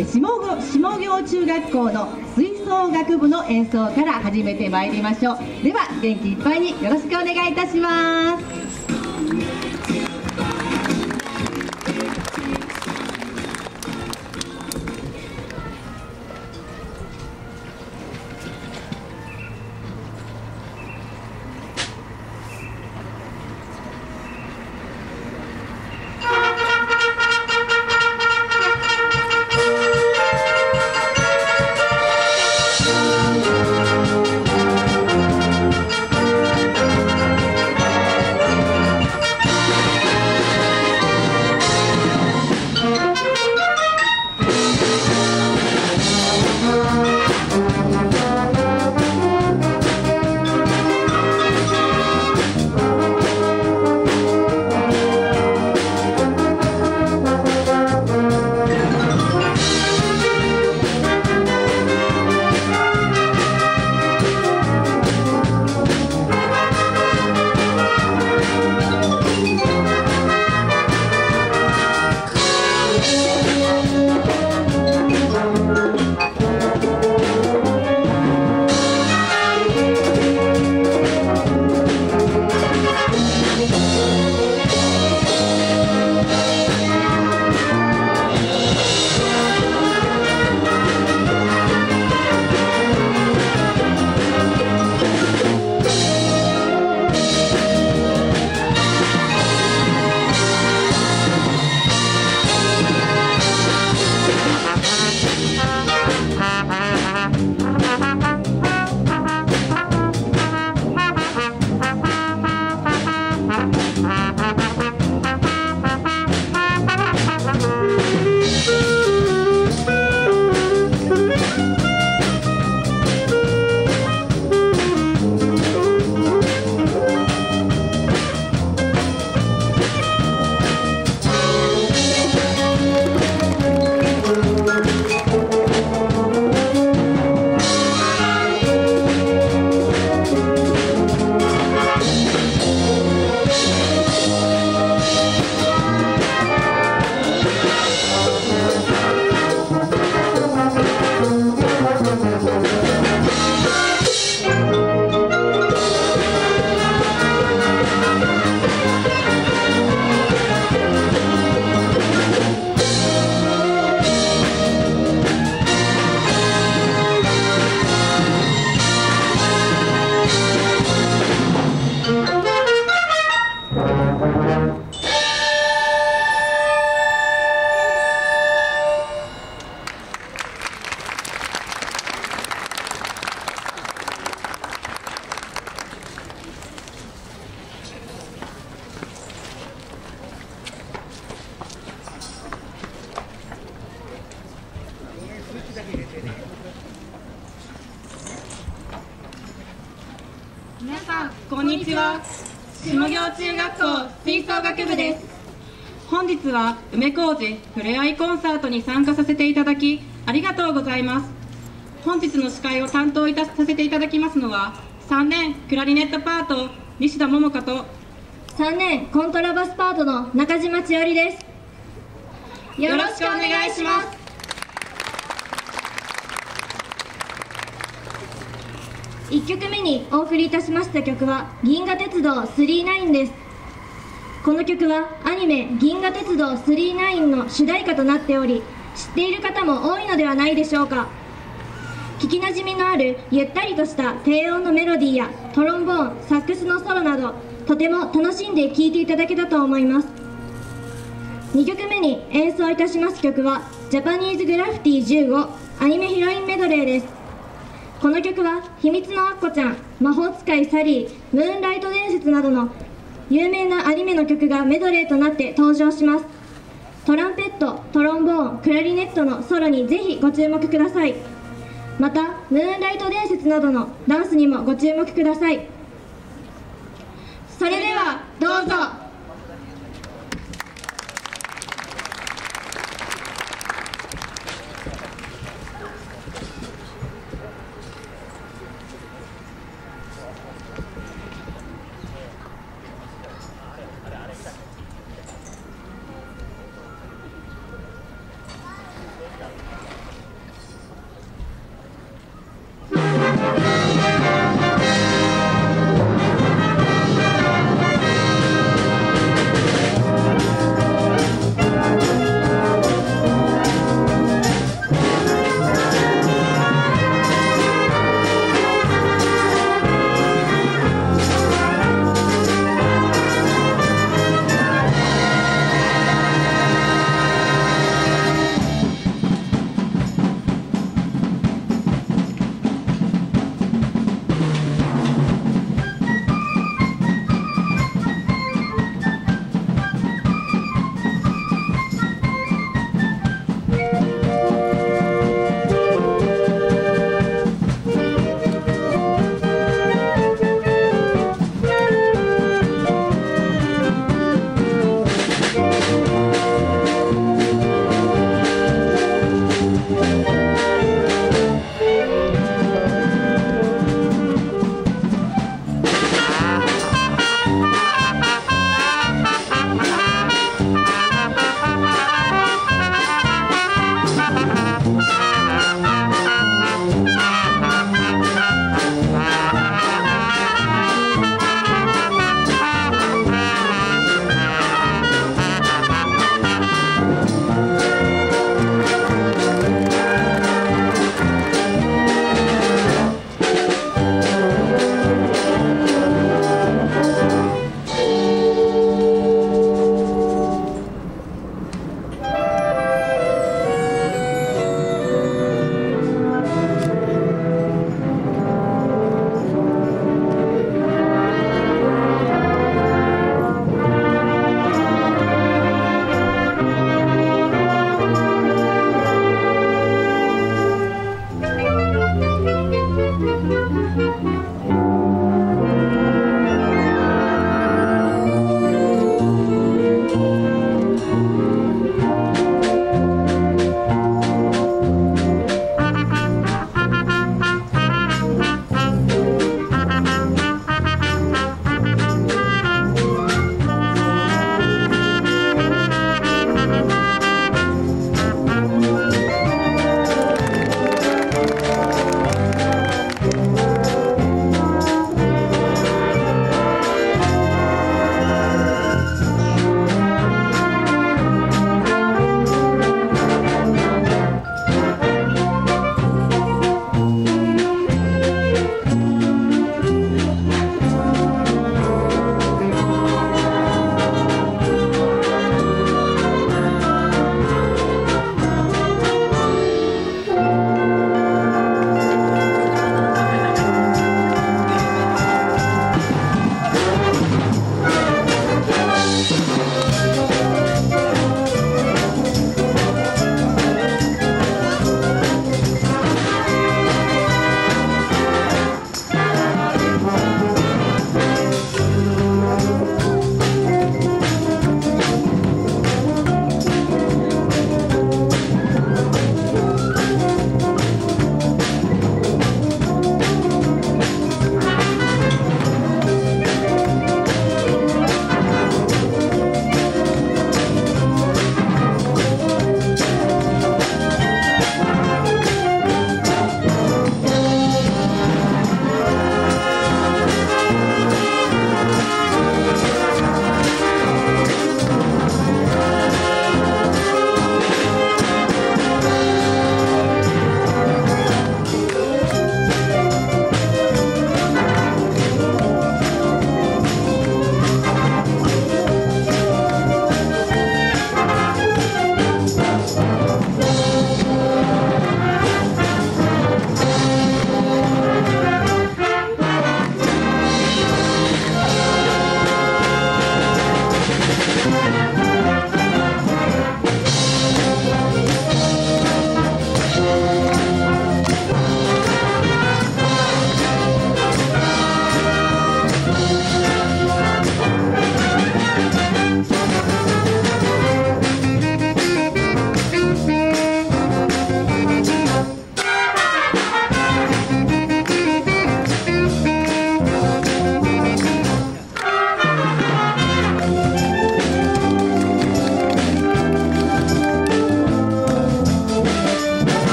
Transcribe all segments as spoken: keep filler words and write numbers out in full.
下郷下郷中学校の吹奏楽部の演奏から始めてまいりましょう。では元気いっぱいによろしくお願いいたします。 皆さんこんにちは。下郷中学校吹奏楽部です。本日は梅小路ふれあいコンサートに参加させていただきありがとうございます。本日の司会を担当いたさせていただきますのはさんねんクラリネットパート西田桃香とさんねんコントラバスパートの中島千織です。よろしくお願いします。いっきょくめにお送りいたしました曲は銀河鉄道さんじゅうきゅうです。この曲はアニメ銀河鉄道さんじゅうきゅうの主題歌となっており、知っている方も多いのではないでしょうか。聞きなじみのあるゆったりとした低音のメロディーやトロンボーン、サックスのソロなどとても楽しんで聴いていただけたと思います。にきょくめに演奏いたします曲はジャパニーズグラフィティじゅうごアニメヒロインメドレーです。この曲は秘密のアッコちゃん、魔法使いサリー、ムーンライト伝説などの有名なアニメの曲がメドレーとなって登場します。トランペット、トロンボーン、クラリネットのソロにぜひご注目ください。またムーンライト伝説などのダンスにもご注目ください。それではどうぞ。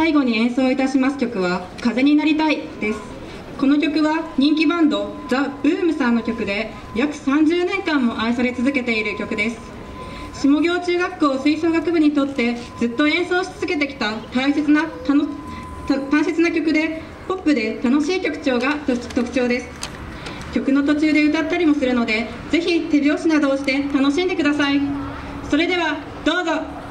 最後に演奏いたします曲は風になりたいです。この曲は人気バンドザ・ブームさんの曲で約さんじゅうねんかんも愛され続けている曲です。下京中学校吹奏楽部にとってずっと演奏し続けてきた大切なたの大切な曲で、ポップで楽しい曲調が特徴です。曲の途中で歌ったりもするので、ぜひ手拍子などをして楽しんでください。それではどうぞ。